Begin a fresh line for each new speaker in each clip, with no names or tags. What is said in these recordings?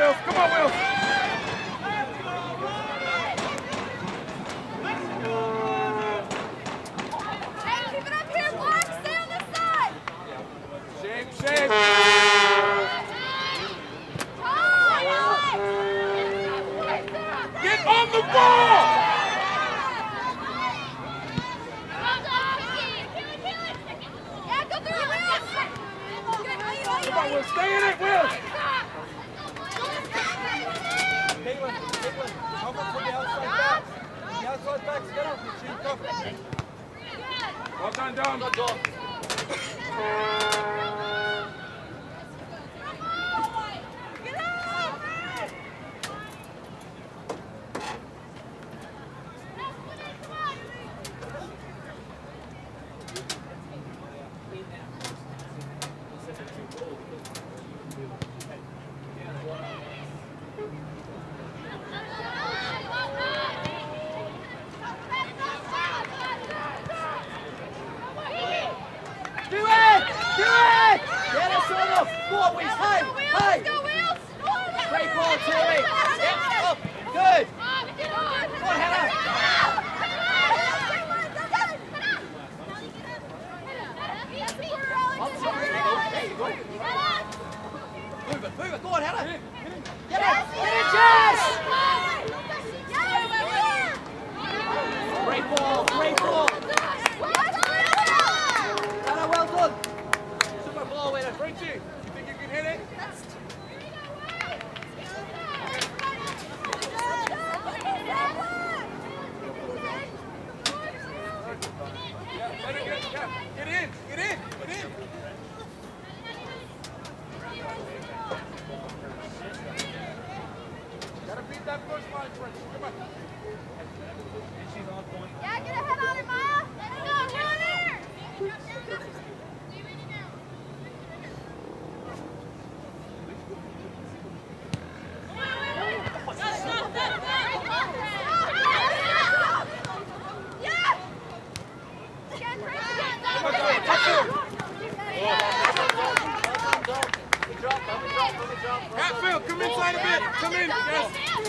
Wills. Come on, Wills.
Hey, keep it up here, Mark. Stay on this side.
Shame, shame. Get on the ball!
Yeah, go through it, Wills.
Come on, Wills. Stay in it, Wills.
Caitlin, come up from the outside backs. The outside backs, get up. Machine, come.
Well done, Dom.
Good job.
Hatfield, come inside a bit. Come in. Yes.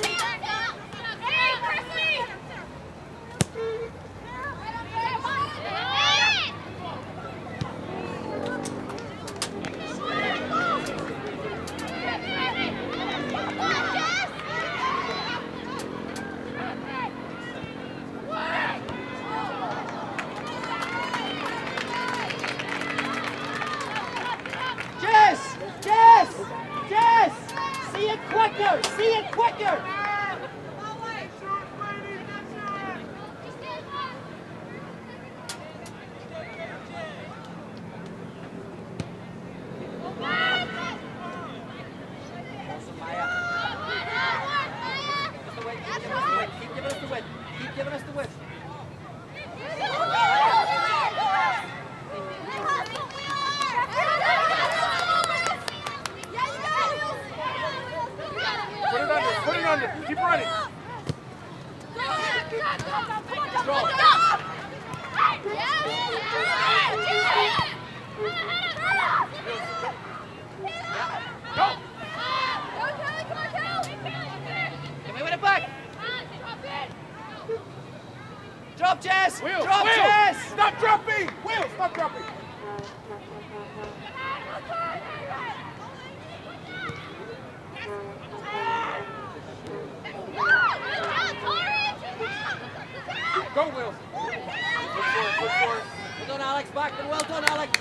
See it quicker! Keep giving us the width. Keep giving us the width.
Put it under. Keep running. Go.
Can we win it back? Drop, Jess!
Will,
Drop,
Will.
Jess!
Stop dropping! Will, stop dropping! Go, Will.
Good for it. Well done, Alex. Back, but well done, Alex.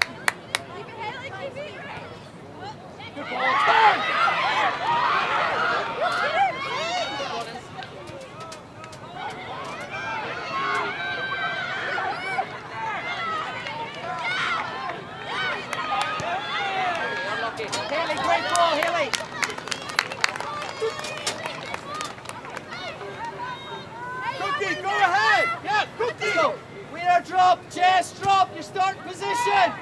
Good ball. Turn!
Haley, great ball, Haley.
Cookie, go ahead! Yeah, Cookie!
Go. Winner drop, Jess, drop, your starting position.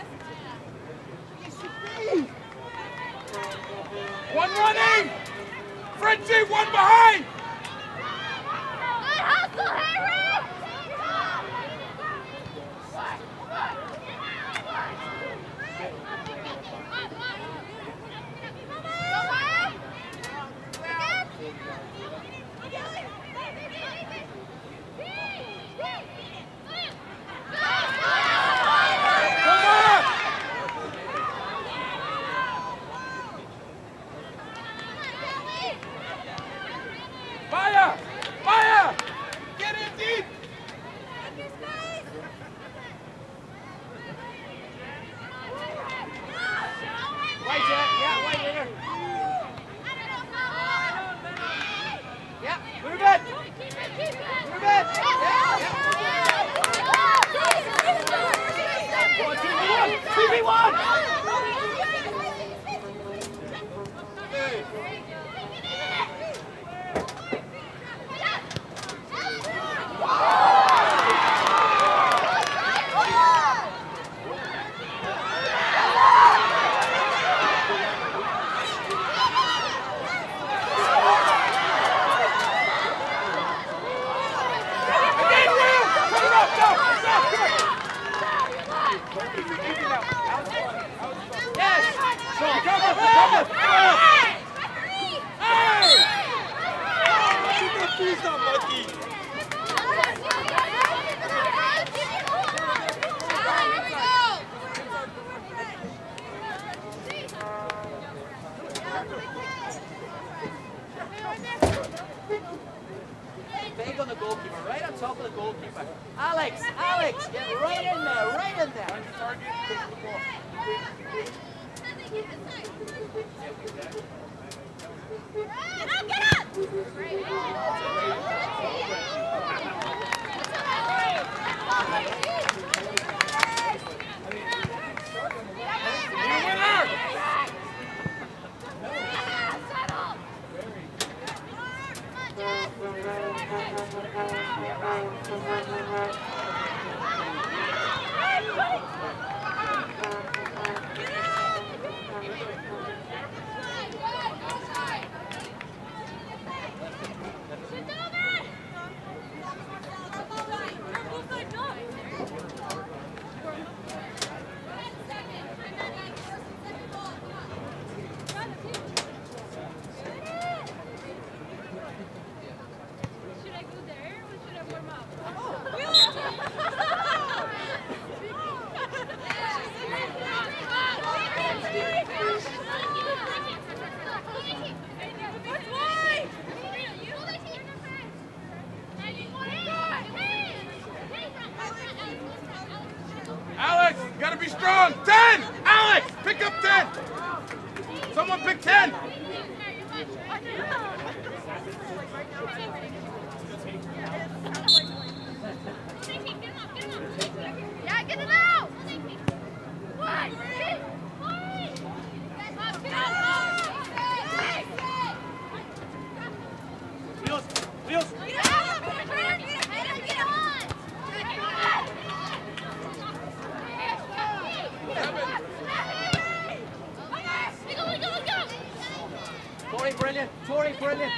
One running! Frenchie, one behind!
Good hustle, Harry!
Yeah, wide winger. Yeah, move it. Move it. Yeah. 2v1.
He's not lucky.
Big on the goalkeeper, right on top of the goalkeeper. Alex, get right in there, right in there.
Get up!
Alex, you gotta be strong. 10! Alex, pick up 10! Someone pick 10!
Yeah, get it out!
Wheels, wheels.
Tori, brilliant. Tori, brilliant.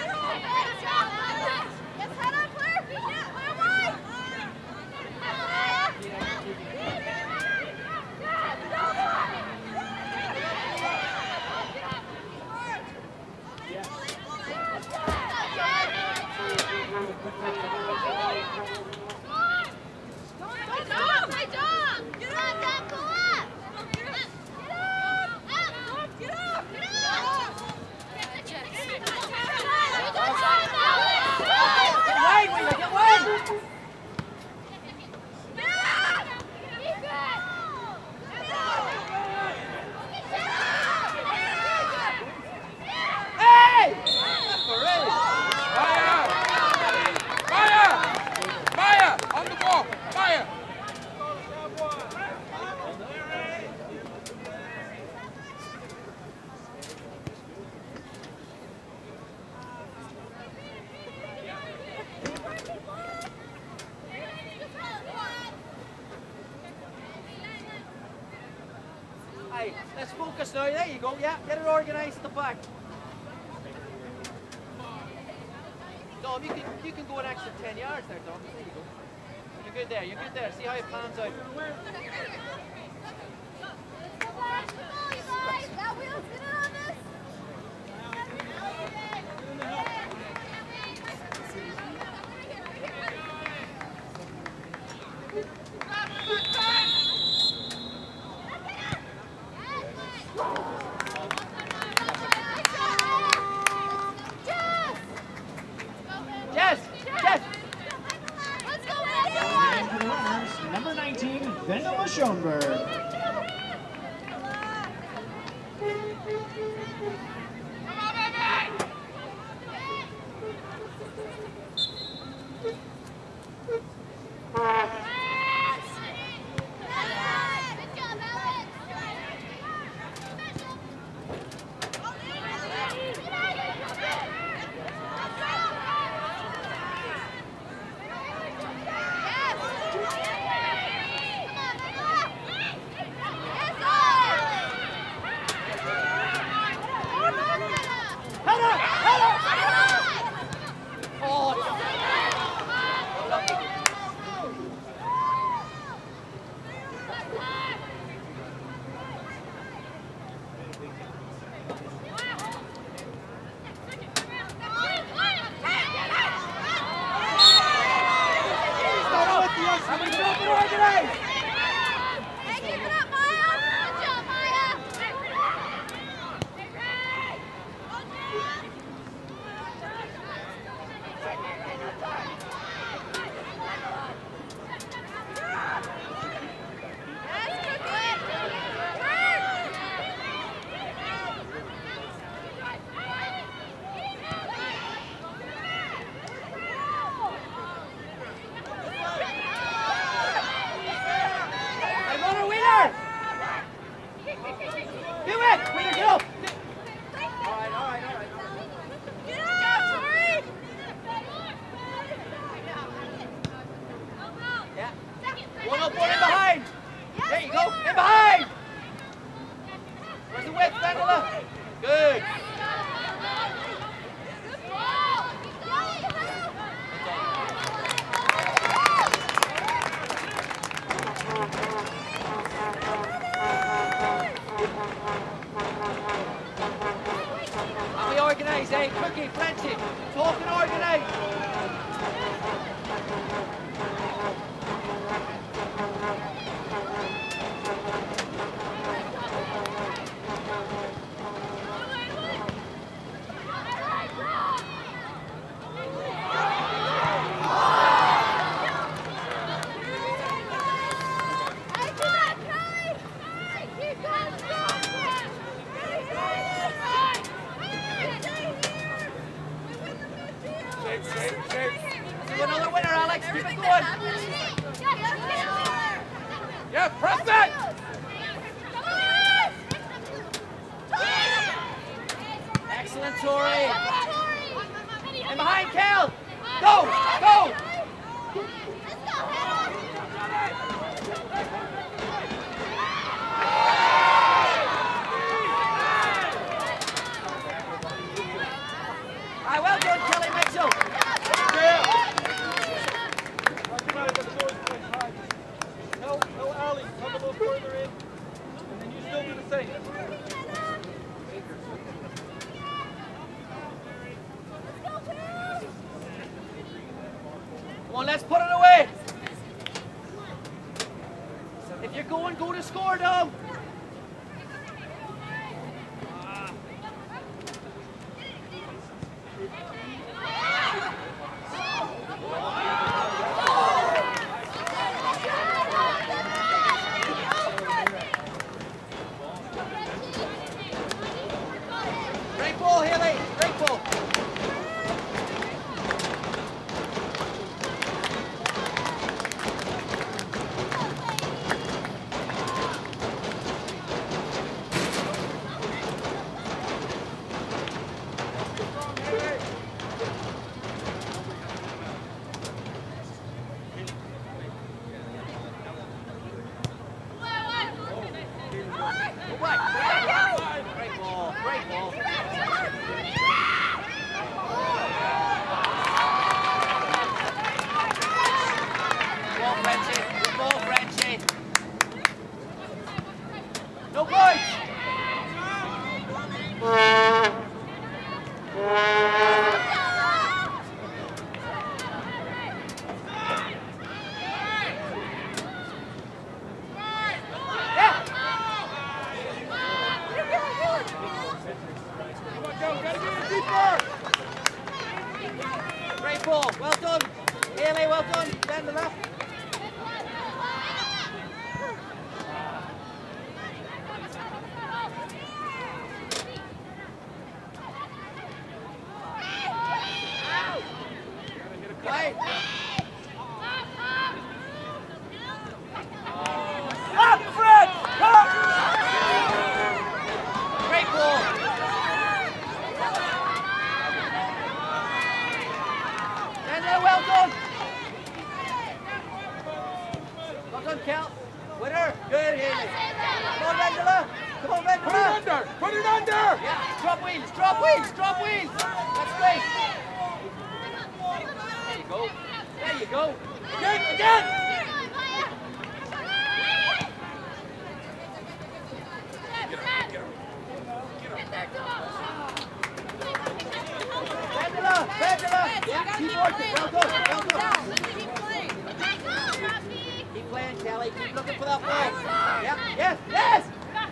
Hey, let's focus now. There you go. Yeah, get it organised at the back. Dom, you can go an extra 10 yards there, Dom. There you go. You're good there. You're good there. See how it pans out.
Let's go,
Number 19, Vendela Schoenberg.
back! Winner, get up! All right.
Get out, Tori!
Yeah. One up, one in behind. There you go. In behind. Where's the width, Angela? Good. How we organise, eh? Cookie, plenty. Talk and organise. Another winner, Alex. Keep it going.
Yeah, press that!
Excellent, Tori. And behind, Cal. Go, go. All right, well done, Kelly Mitchell.
Tell Ali, come a little further in, and then you still do the same.
Come on, let's put it away. If you're going, go to score, though. Great ball, Haley. Great ball. Great ball. Great ball. Good ball, Frenchie. No points. Great ball. Well done. Haley, well done. Stand to left. Right. Up, Fred! Up! Great ball. And well done. Well done, Cal. Winner. Good, Haley. Come on, Vendela. Come on, Vendela.
Put it under! Put it under!
Yeah, drop wheels, drop wheels, drop wheels. That's great. There you go. There you go. Again. Vendela. Yeah, keep working. Well done. Keep playing, Kelly. Keep looking for that ball. Yeah, yes.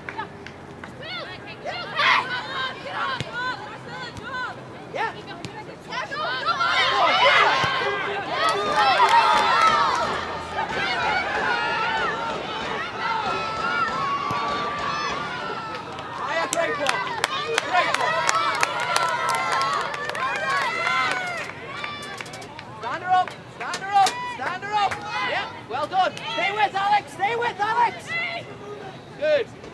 Yeah. Great ball. Great ball. Stand her up. Stand her up. Stand her up. Yeah, well done. Stay with Alex. Stay with Alex. Good.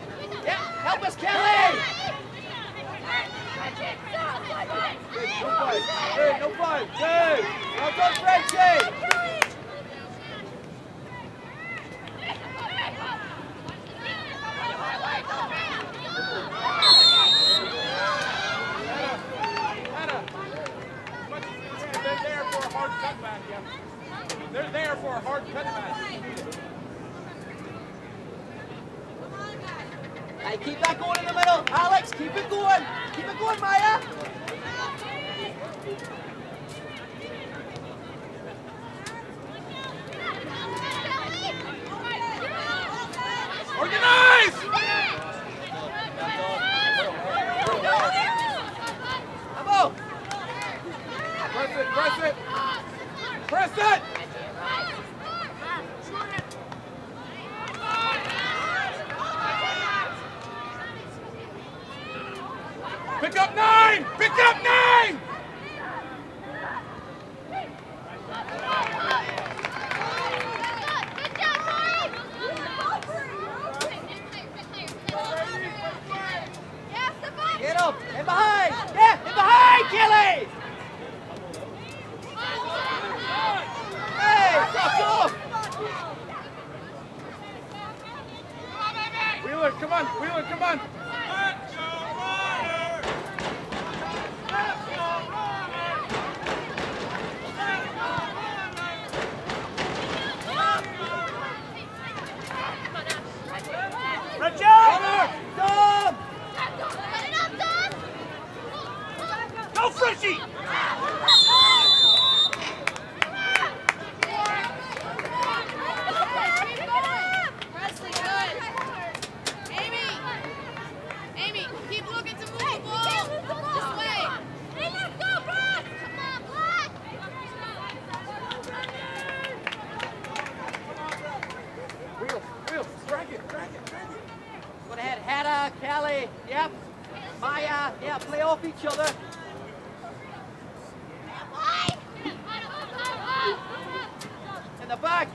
Keep that going in the middle. Alex, keep it going. Keep it going, Maya.
Organize!
Bravo!
Press it, press it! Press it! Pick up 9! Pick up 9!
Get up! In behind! Yeah! In behind, Kelly! Hey! Fuck off!
Wheeler, come on! Wheeler, come on!
Dom!
Go, Freshy!
Presley, good. Amy, keep looking to move the ball. This way. Hey, let's go, Brock! Come on, Brock!
Wheel, drag it.
Go ahead, Hannah, Kelly, yep. Maya, yeah, play off each other. In the back.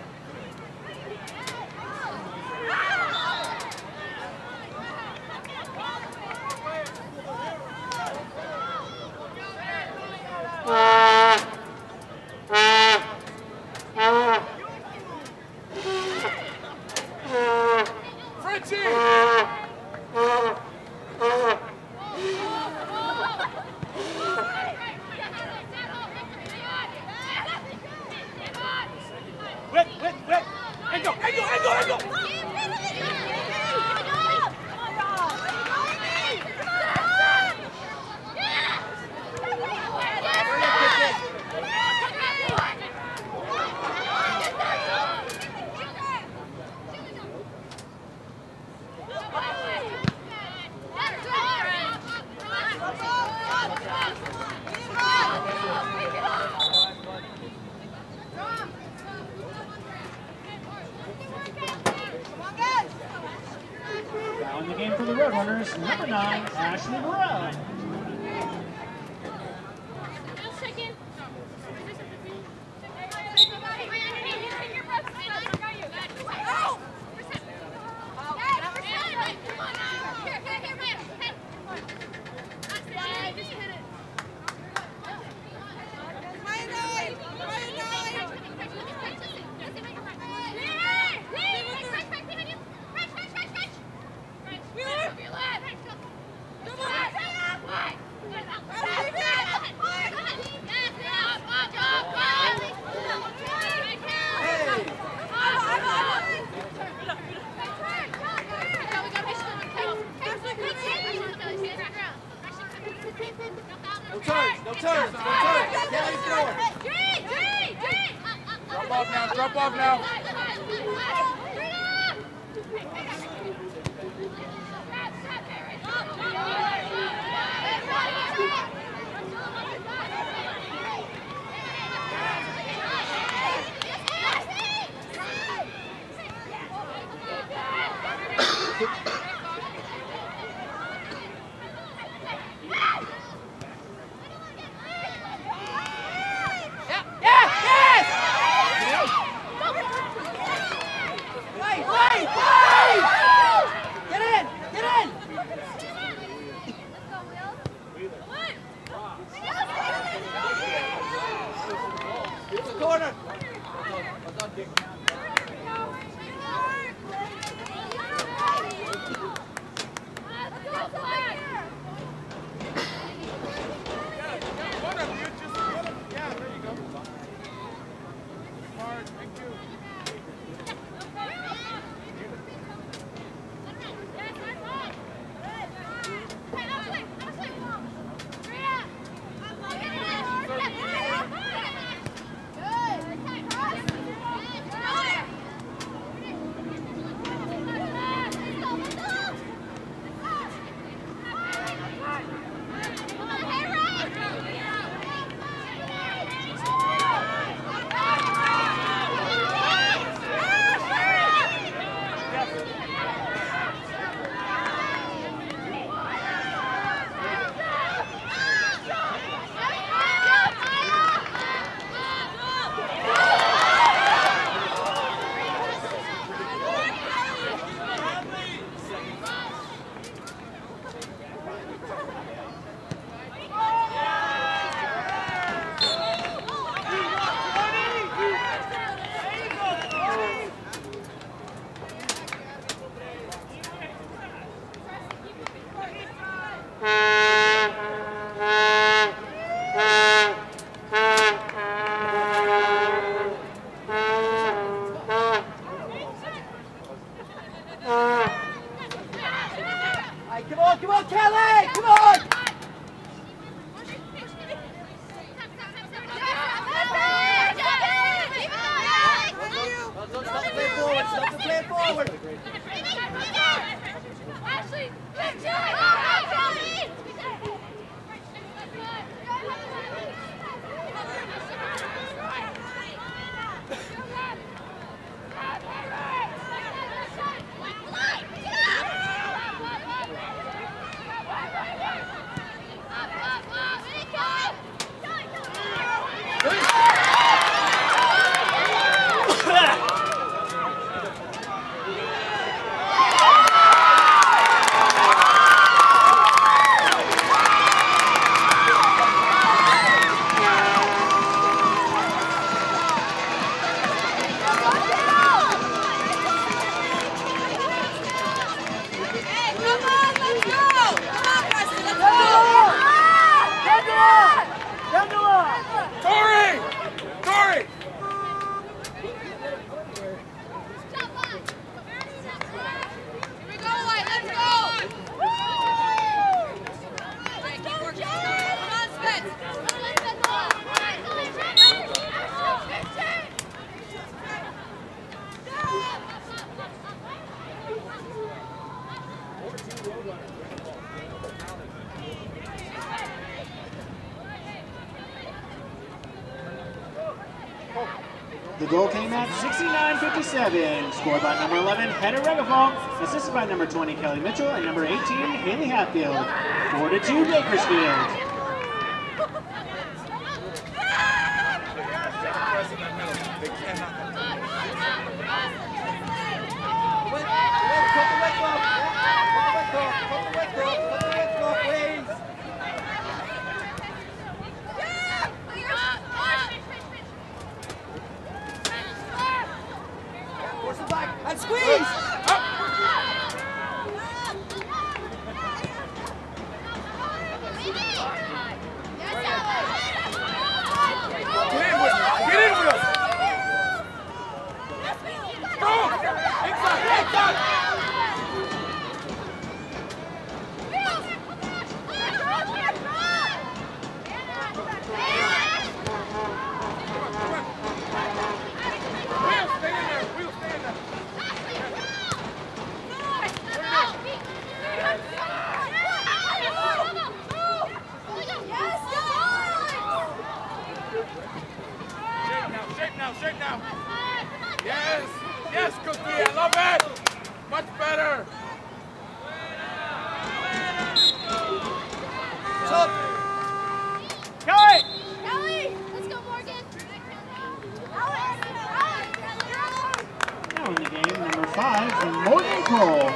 Now in the game for the Roadrunners, number 9, Ashley Burrell.
No turns. Kelly's going.
Drop off now.
Wait! Come on, Kelly! Come on! Stop the play forward! Stop the play forward!
Ashley, good job!
The goal came at 69-57, scored by number 11, Hedda Regafall, assisted by number 20, Kelly Mitchell, and number 18, Haley Hatfield. 4-2, Bakersfield.
And squeeze!
Get in, Will! Strong! Inside! Inside! Shake now. Yes, yes, Cookie, I love it. Much better.
Top.
Kelly!
Kelly, let's go, Morgan.
Now in the game, number 5, Morgan Cole.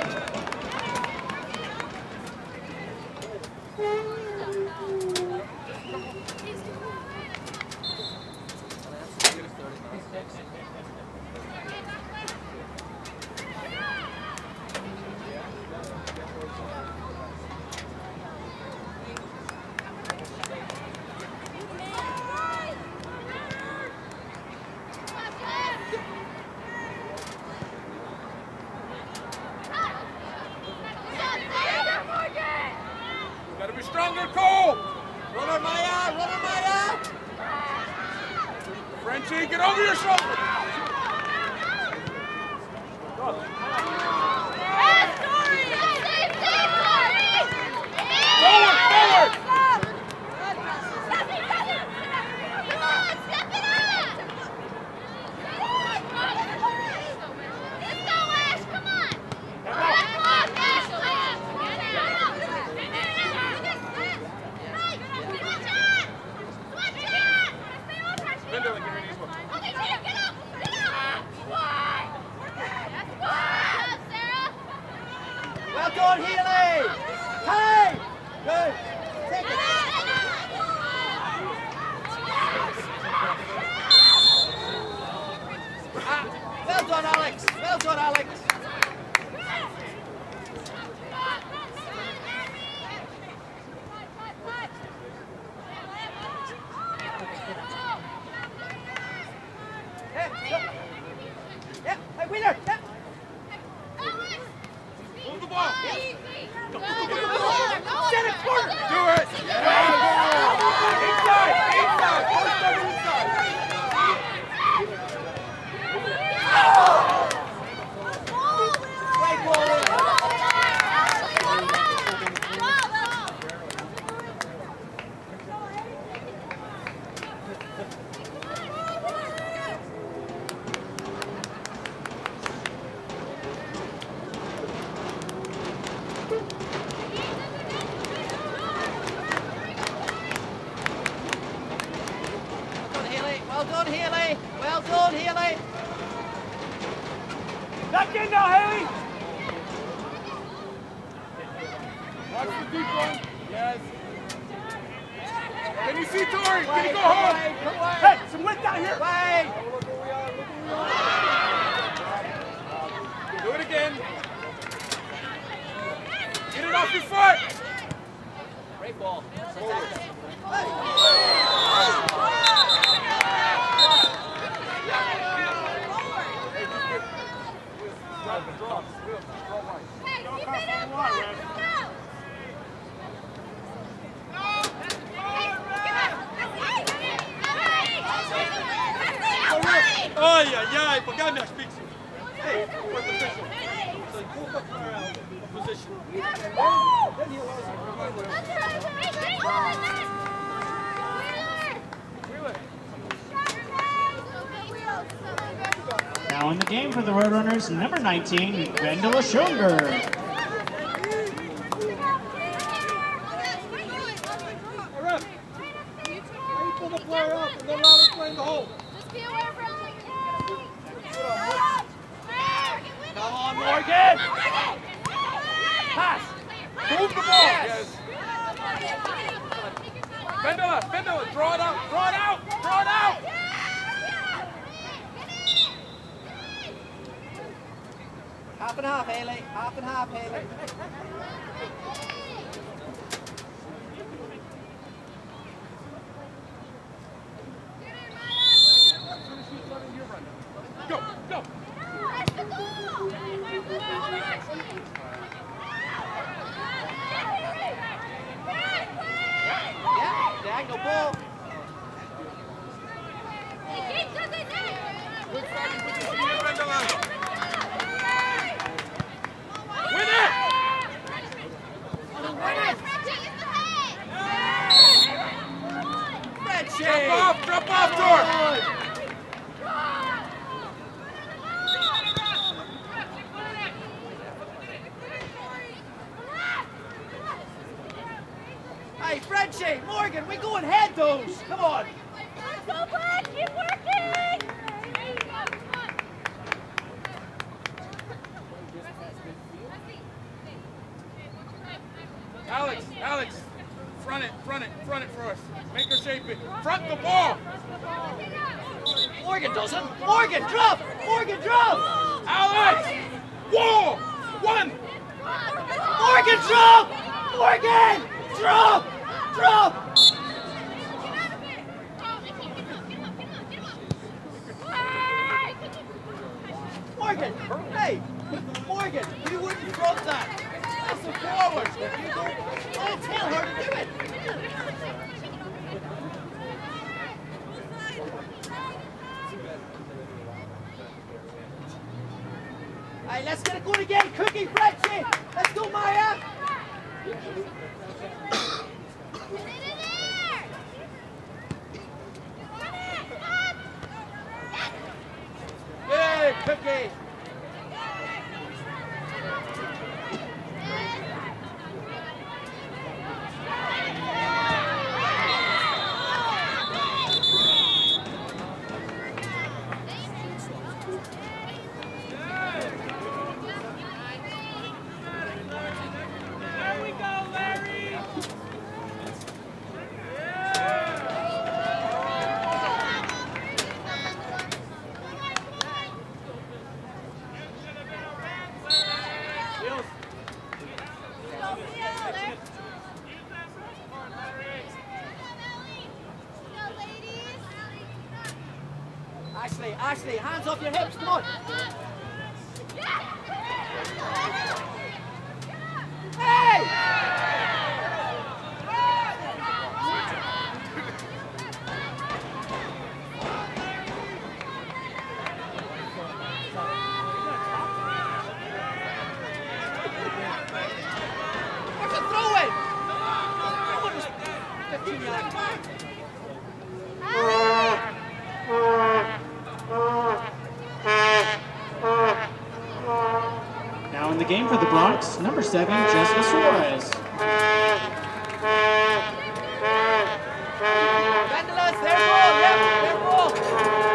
Gotta be stronger, Cole.
Run her, Maya! Run her, Maya!
Frenchie, get over your shoulder. Forward!
Okay, get up! Get up! That's why!
done, Haley. Well done, Haley.
Back in now, Haley.
Watch the deep one. Yes. Can you see Tori? Can you go home?
Hey, some width down here.
Wait.
Do it again. Get it off your foot.
Great ball.
Ay, ay, ay, pagka na, speaks. Hey, fourth official. So you move up position. Then he allows
Now in the game for the Roadrunners, number 19, Vendela Schoenberg.
pull the player up and then allow him to play in the hole.
Just be aware from
Come on, Morgan! Pass!
Move the ball! Yes. Vendela, draw it out, draw it out, draw it out!
Half and half, Haley. Half and half, Haley.
Go, go!
Yeah, diagonal ball.
Win it! Drop off, Tor!
Hey, Frenchie, Morgan, we go and head those. Come on.
Let's go, Brad. Keep working.
Alex, front it for us. Make her shape it. Front the ball.
Morgan doesn't. Morgan, drop. Morgan, drop.
Alex, wall, one.
Morgan, drop. Morgan, drop. Drop. Morgan, hey. Morgan, you wouldn't front that. That's a forward. You don't tell her to do it. Hey, let's get it going again. Cookie, Frenchie. Let's go, Maya. Hey, Cookie. Ashley, hands off your hips, come on. Hey! What's a throw-in? 15 yards.
Now in the game for the Bronx, number 7, Jessica Suarez.
Vandala's their ball, yep, their ball.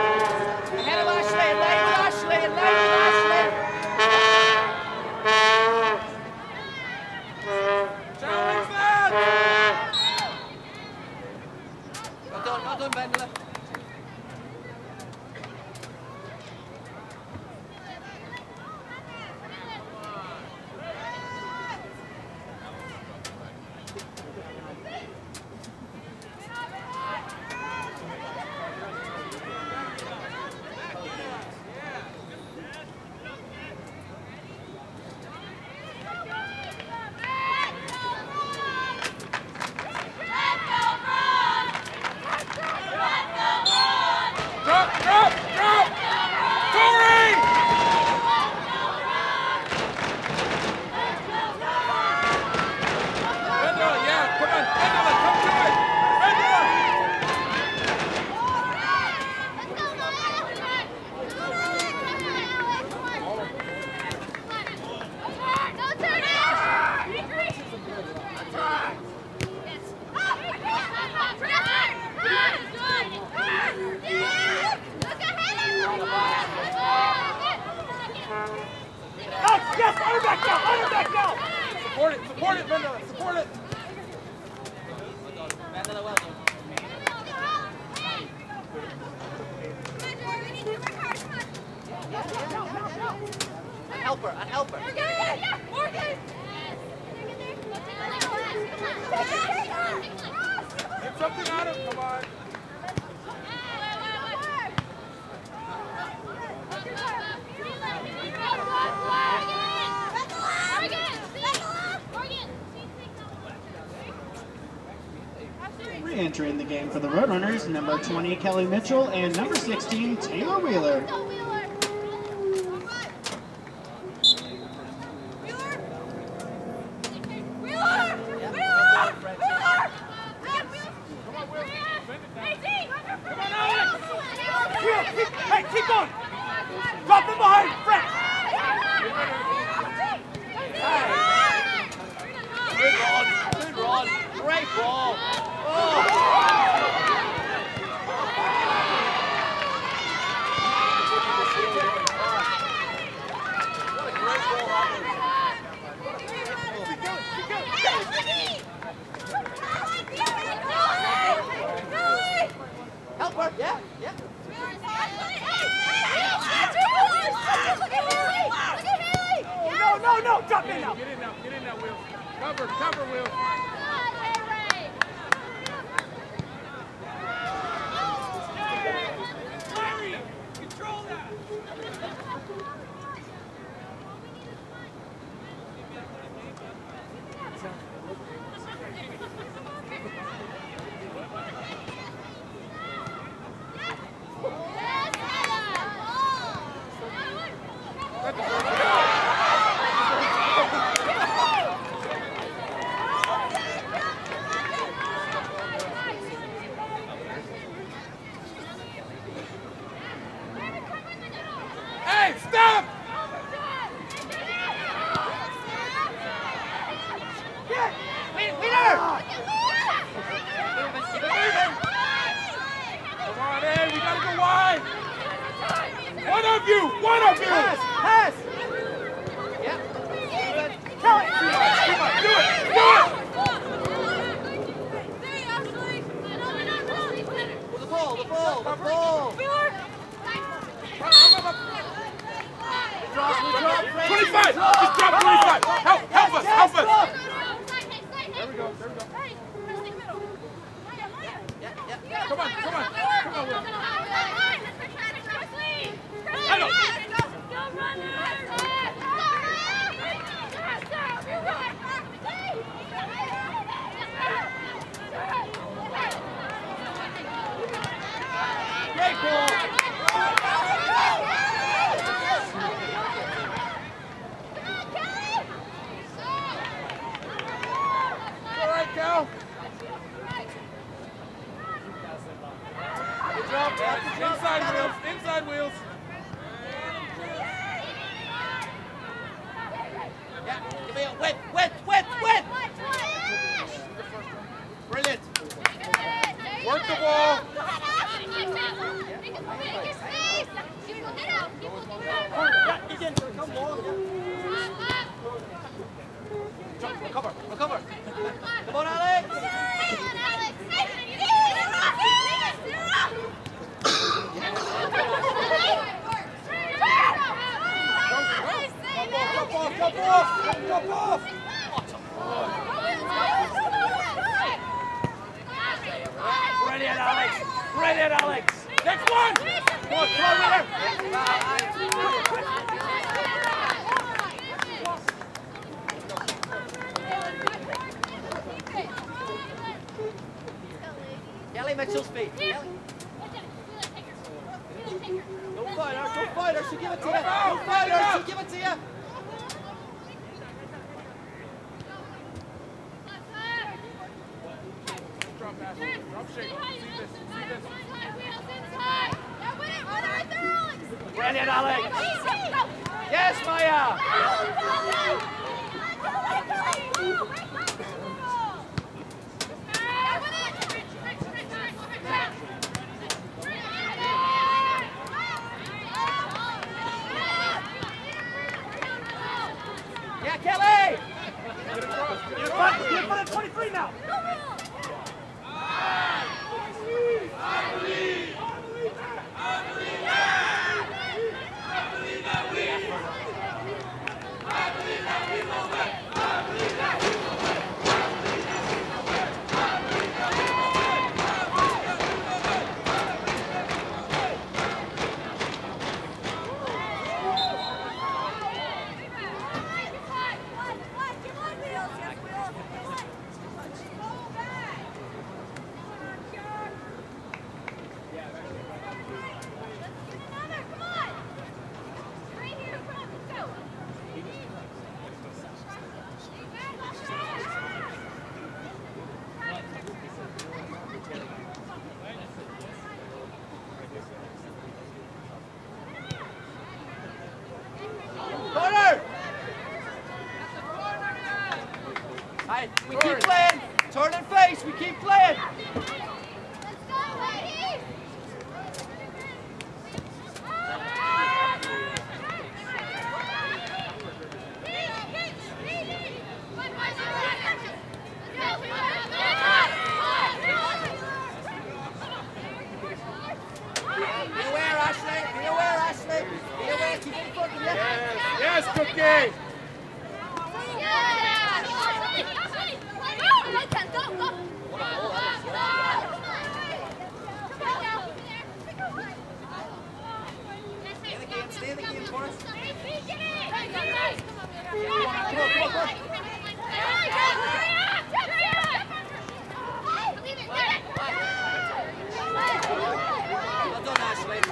Get something out of him, come on.
Re-entering the game for the Roadrunners, number 20, Kelly Mitchell, and number 16, Taylor Wheeler.
Hey, keep going! Drop him behind, Fred! Good run, great ball. Oh. What a great ball that was. Help her, yeah. No, drop in now.
Get in now, Will. Cover, Will.
Larry, control that.
Hey, stop!
Leader!
Come on, hey, we gotta go wide! One of you!
Pass! Yep. Kelly!
Do it!
The ball! Drop,
25! Just drop 25! Help us! There we go. Come on, Will.
Great ball!
All right, Cal.
Good job,
Inside wheels.
Yeah, give me a wet! Brilliant!
Work the ball.
Recover! Come on, Alex!
Jump off!
Brilliant, Alex!
Next one!
Come on, Wheeler! Kelly Mitchell's feet. Kelly. Don't fight her, she'll give it to you. Don't fight her, she'll give it to you.
Drop pass. Drop shake. See this.
Brilliant, Alex. Yes, Maya. Yeah, Kelly. You're at 23 now.
Mikey!
Stay in the game for us. Well done, Ashley.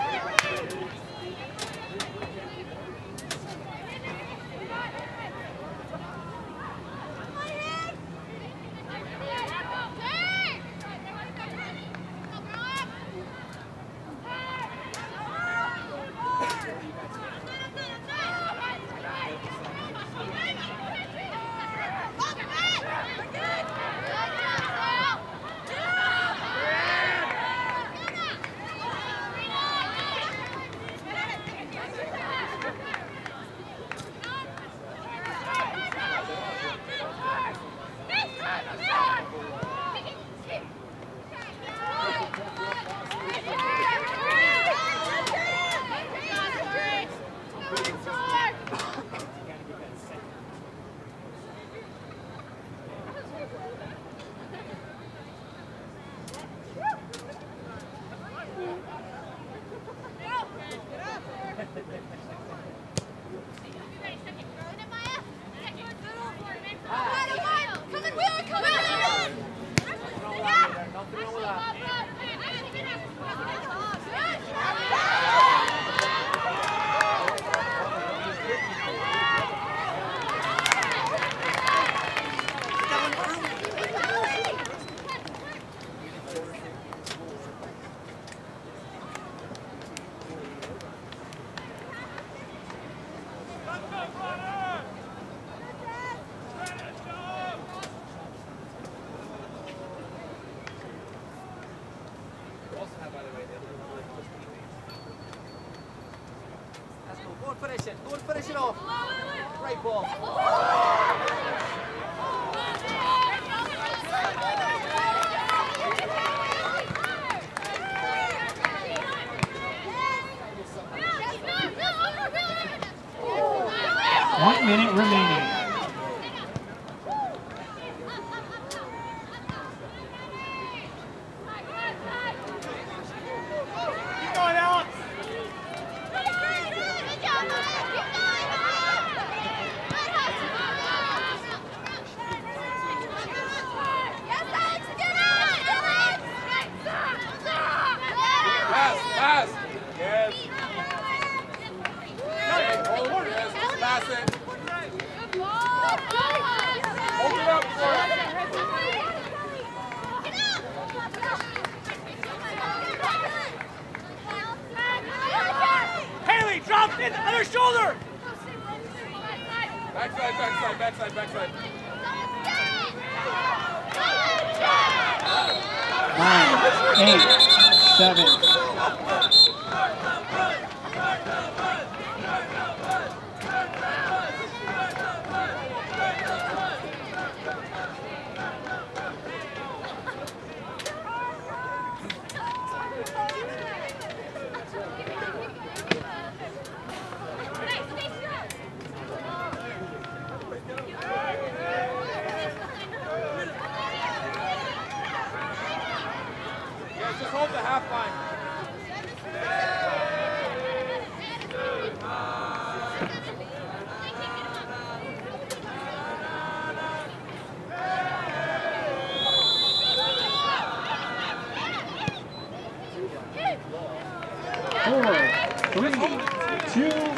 Go and finish it. Go and finish it off. Right ball.
One minute remaining.
Keep going, Alex.
Pass! Yes! Hey, hold it. Yes, just pass it. Hold it up for it.
Haley, drop it, other shoulder.
Backside.
9, 8, 7.
Just hold the half line.
Four, 3, 2,